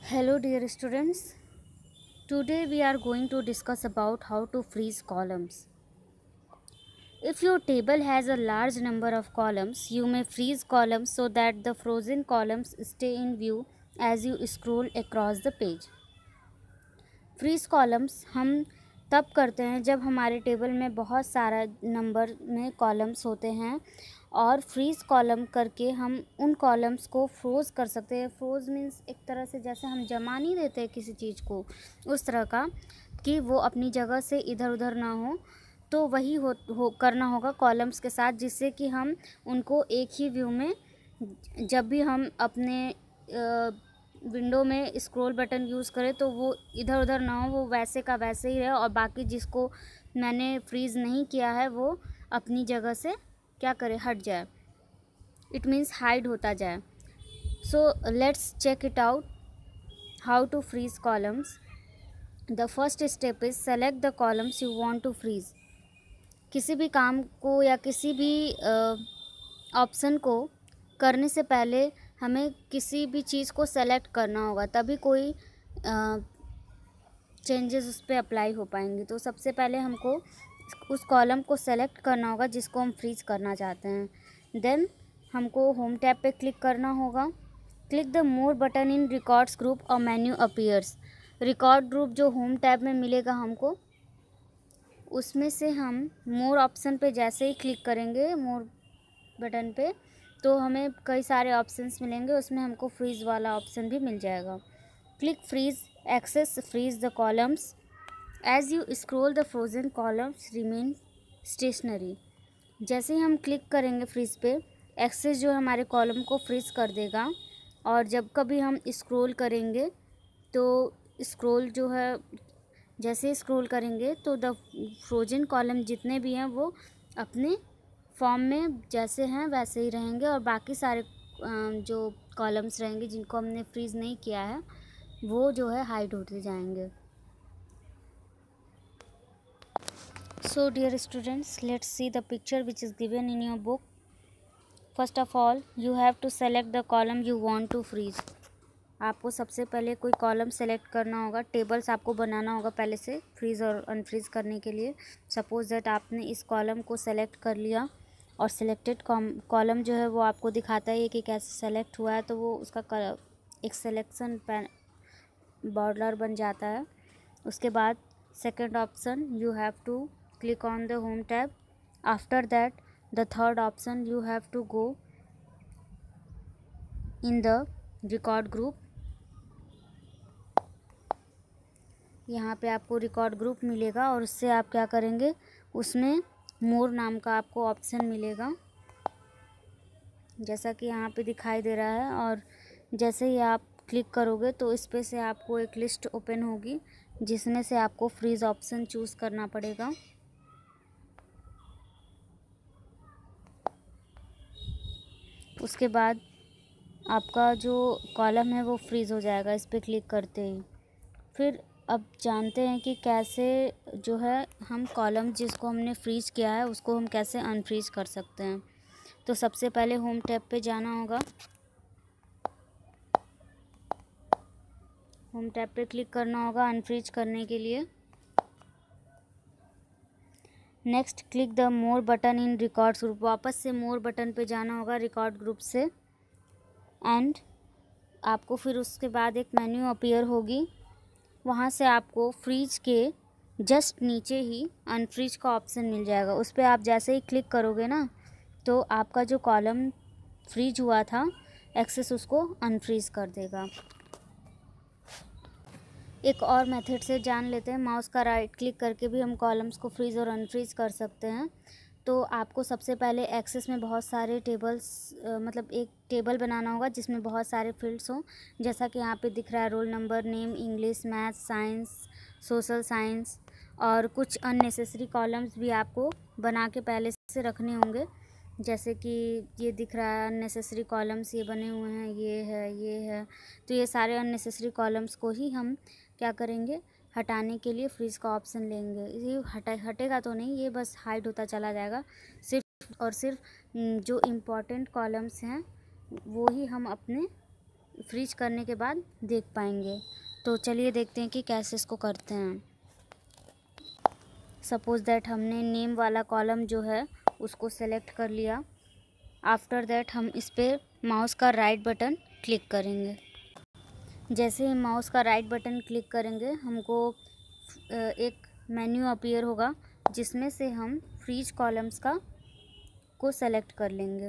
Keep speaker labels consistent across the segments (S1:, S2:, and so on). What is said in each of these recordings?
S1: Hello dear students. Today we are going to discuss about how to freeze columns. If your table has a large number of columns, you may freeze columns so that the frozen columns stay in view as you scroll across the page. Freeze columns हम तब करते हैं जब हमारे table में बहुत सारा number में कॉलम्स होते हैं और फ्रीज कॉलम करके हम उन कॉलम्स को फ्रोज़ कर सकते हैं। फ्रोज़ मीन्स एक तरह से जैसे हम जमा नहीं देते हैं किसी चीज़ को, उस तरह का कि वो अपनी जगह से इधर उधर ना हो। तो वही हो करना होगा कॉलम्स के साथ, जिससे कि हम उनको एक ही व्यू में जब भी हम अपने विंडो में स्क्रॉल बटन यूज़ करें तो वो इधर उधर ना हो, वो वैसे का वैसे ही रहे और बाकी जिसको मैंने फ्रीज़ नहीं किया है वो अपनी जगह से क्या करे, हट जाए। इट मीन्स हाइड होता जाए। So let's check it out how to freeze columns. The first step is select the columns you want to freeze. किसी भी काम को या किसी भी ऑप्शन को करने से पहले हमें किसी भी चीज़ को सेलेक्ट करना होगा, तभी कोई चेंजेस उस पर अप्लाई हो पाएंगे। तो सबसे पहले हमको उस कॉलम को सेलेक्ट करना होगा जिसको हम फ्रीज करना चाहते हैं। देन हमको होम टैब पे क्लिक करना होगा। Click the more button in records group और मेन्यू अपीयर्स। रिकॉर्ड ग्रुप जो होम टैब में मिलेगा हमको, उसमें से हम मोर ऑप्शन पे जैसे ही क्लिक करेंगे, मोर बटन पे, तो हमें कई सारे ऑप्शंस मिलेंगे, उसमें हमको फ्रीज़ वाला ऑप्शन भी मिल जाएगा। Click freeze access freeze the columns. As you scroll the frozen columns remain stationary. जैसे ही हम क्लिक करेंगे फ्रीज़ पे, एक्सेस जो है हमारे कॉलम को फ्रीज़ कर देगा। और जब कभी हम स्क्रॉल करेंगे तो स्क्रॉल जो है, जैसे स्क्रॉल करेंगे तो द फ्रोजन कॉलम जितने भी हैं वो अपने फॉर्म में जैसे हैं वैसे ही रहेंगे और बाकी सारे जो कॉलम्स रहेंगे जिनको हमने फ्रीज़ नहीं किया है वो जो है हाइड होते जाएंगे। So dear students, let's see the picture which is given in your book. First of all you have to select the column you want to freeze. आपको सबसे पहले कोई कॉलम सेलेक्ट करना होगा। टेबल्स आपको बनाना होगा पहले से फ्रीज़ और अनफ्रीज़ करने के लिए। सपोज़ दैट आपने इस कॉलम को सेलेक्ट कर लिया और सिलेक्टेड कॉलम जो है वो आपको दिखाता है कि कैसे सेलेक्ट हुआ है, तो वो उसका एक सिलेक्शन बॉर्डर बन जाता है। उसके बाद second option you have to click on the home tab. After that the third option you have to go in the record group. यहाँ पे आपको रिकॉर्ड ग्रुप मिलेगा और उससे आप क्या करेंगे, उसमें मोर नाम का आपको ऑप्शन मिलेगा जैसा कि यहाँ पे दिखाई दे रहा है। और जैसे ही आप क्लिक करोगे तो इस पे से आपको एक लिस्ट ओपन होगी जिसमें से आपको फ्रीज ऑप्शन चूज़ करना पड़ेगा। उसके बाद आपका जो कॉलम है वो फ्रीज़ हो जाएगा इस पर क्लिक करते ही। फिर अब जानते हैं कि कैसे जो है हम कॉलम जिसको हमने फ्रीज किया है उसको हम कैसे अनफ्रीज कर सकते हैं। तो सबसे पहले होम टैब पे जाना होगा। होम टैब पे क्लिक करना होगा अनफ्रीज करने के लिए। Next click the more button in records group. वापस से मोर बटन पे जाना होगा रिकॉर्ड ग्रुप से। एंड आपको फिर उसके बाद एक मेन्यू अपीयर होगी, वहाँ से आपको फ्रीज के जस्ट नीचे ही अनफ्रीज का ऑप्शन मिल जाएगा। उस पर आप जैसे ही क्लिक करोगे ना तो आपका जो कॉलम फ्रीज हुआ था एक्सेस उसको अनफ्रीज कर देगा। एक और मेथड से जान लेते हैं। माउस का राइट क्लिक करके भी हम कॉलम्स को फ्रीज़ और अनफ्रीज़ कर सकते हैं। तो आपको सबसे पहले एक्सेस में बहुत सारे टेबल्स मतलब एक टेबल बनाना होगा जिसमें बहुत सारे फील्ड्स हों, जैसा कि यहाँ पे दिख रहा है roll number, name, English, maths, science, social science, और कुछ अननेसेसरी कॉलम्स भी आपको बना के पहले से रखने होंगे। जैसे कि ये दिख रहा है अननेसेसरी कॉलम्स ये बने हुए हैं, ये है। तो ये सारे अननेसेसरी कॉलम्स को ही हम क्या करेंगे, हटाने के लिए फ्रीज़ का ऑप्शन लेंगे। ये हटेगा तो नहीं, ये बस हाइड होता चला जाएगा। सिर्फ और सिर्फ जो इम्पोर्टेंट कॉलम्स हैं वो ही हम अपने फ्रीज करने के बाद देख पाएंगे। तो चलिए देखते हैं कि कैसे इसको करते हैं। सपोज़ दैट हमने नेम वाला कॉलम जो है उसको सेलेक्ट कर लिया। आफ्टर दैट हम इस पर माउस का राइट बटन क्लिक करेंगे। जैसे ही माउस का राइट बटन क्लिक करेंगे हमको एक मेन्यू अपीयर होगा जिसमें से हम फ्रीज कॉलम्स को सेलेक्ट कर लेंगे।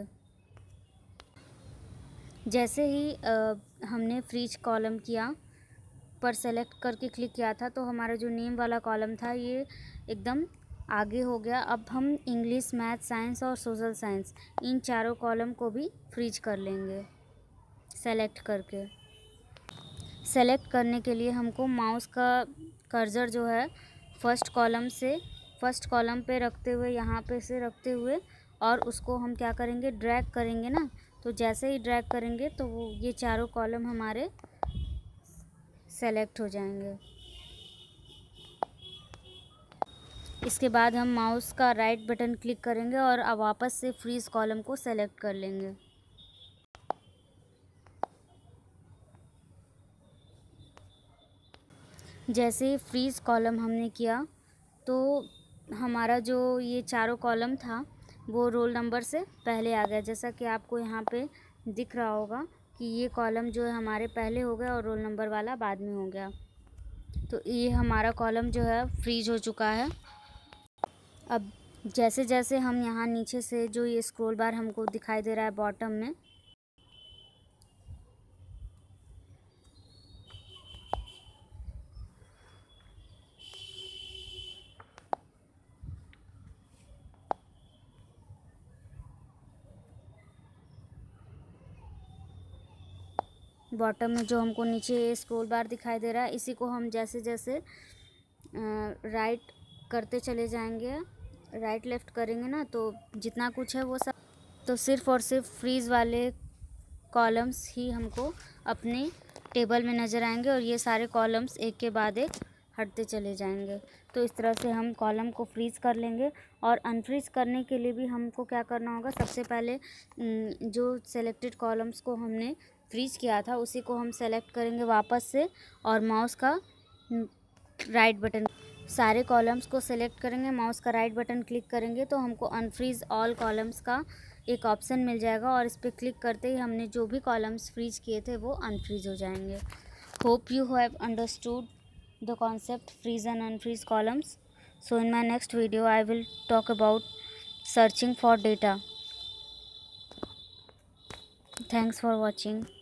S1: जैसे ही हमने फ्रीज कॉलम किया पर सेलेक्ट करके क्लिक किया था तो हमारा जो नेम वाला कॉलम था ये एकदम आगे हो गया। अब हम इंग्लिश, मैथ, साइंस और सोशल साइंस इन चारों कॉलम को भी फ्रीज कर लेंगे सेलेक्ट करके। सेलेक्ट करने के लिए हमको माउस का कर्सर जो है फर्स्ट कॉलम पे रखते हुए, यहाँ पे से रखते हुए, और उसको हम क्या करेंगे, ड्रैग करेंगे ना। तो जैसे ही ड्रैग करेंगे तो वो ये चारों कॉलम हमारे सेलेक्ट हो जाएंगे। इसके बाद हम माउस का राइट बटन क्लिक करेंगे और अब वापस से फ्रीज कॉलम को सेलेक्ट कर लेंगे। जैसे ही फ्रीज कॉलम हमने किया तो हमारा जो ये चारों कॉलम था वो रोल नंबर से पहले आ गया। जैसा कि आपको यहाँ पे दिख रहा होगा कि ये कॉलम जो है हमारे पहले हो गया और रोल नंबर वाला बाद में हो गया। तो ये हमारा कॉलम जो है फ्रीज हो चुका है। अब जैसे जैसे हम यहाँ नीचे से जो ये स्क्रॉल बार हमको दिखाई दे रहा है बॉटम में, बॉटम में जो हमको नीचे स्क्रॉल बार दिखाई दे रहा है, इसी को हम जैसे जैसे राइट करते चले जाएंगे, राइट लेफ़्ट करेंगे ना, तो जितना कुछ है वो सब, तो सिर्फ़ और सिर्फ फ्रीज़ वाले कॉलम्स ही हमको अपने टेबल में नज़र आएंगे और ये सारे कॉलम्स एक के बाद एक हटते चले जाएंगे। तो इस तरह से हम कॉलम को फ्रीज़ कर लेंगे। और अनफ्रीज़ करने के लिए भी हमको क्या करना होगा, सबसे पहले जो सेलेक्टेड कॉलम्स को हमने फ्रीज़ किया था उसी को हम सेलेक्ट करेंगे वापस से और माउस का राइट बटन, सारे कॉलम्स को सेलेक्ट करेंगे, माउस का राइट बटन क्लिक करेंगे तो हमको अनफ्रीज़ ऑल कॉलम्स का एक ऑप्शन मिल जाएगा और इस पर क्लिक करते ही हमने जो भी कॉलम्स फ्रीज किए थे वो अनफ्रीज़ हो जाएंगे। Hope you have understood the concept freeze and unfreeze columns. So in my next video I will talk about searching for data. Thanks for watching.